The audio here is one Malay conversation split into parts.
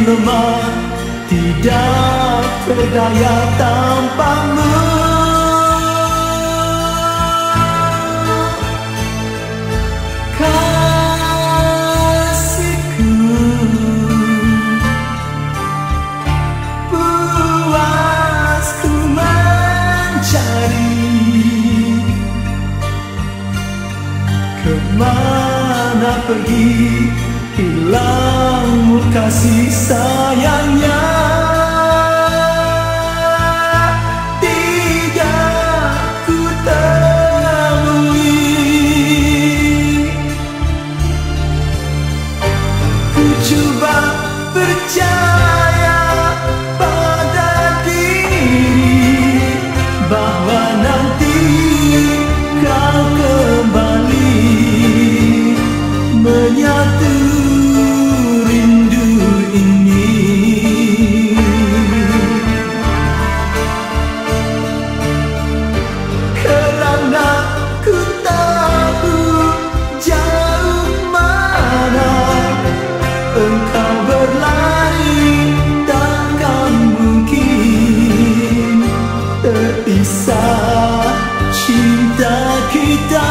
lemah, tidak berdaya tanpamu. Kasihku, puasku mencari, kemana pergi hilangmu kasih sayangnya. Tidak ku temui, ku coba percaya pada diri bahwa nanti kau kembali menyatu rindu ini. Kerana ku tahu jauh mana engkau berlari, takkan mungkin terpisah cinta kita.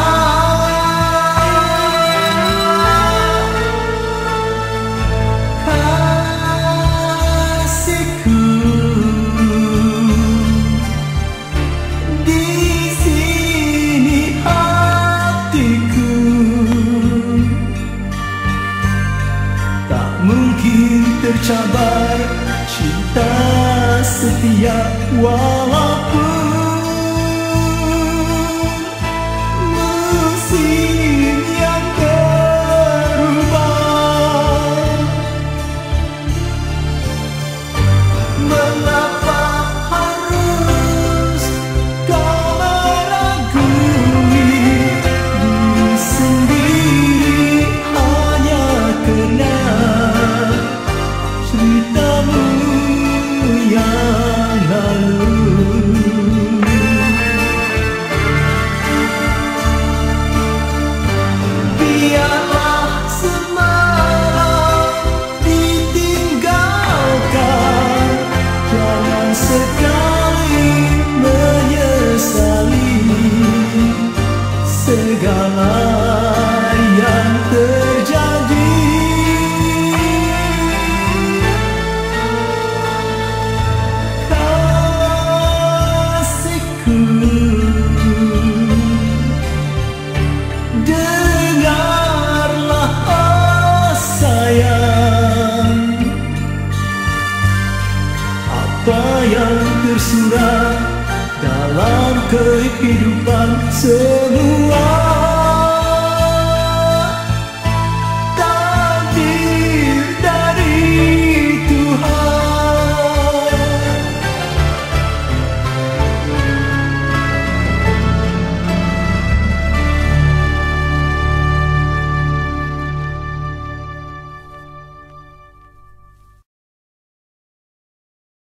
Mungkin tercabar cinta setia walaupun musim yang berubah. Mengapa harus kau meragui diri sendiri hanya karena ceritamu yang lalu? Biarlah semalam ditinggalkan, jangan sekali menyesali segala yang terjadi. Dengarlah oh sayang, apa yang tersurat dalam kehidupan semua.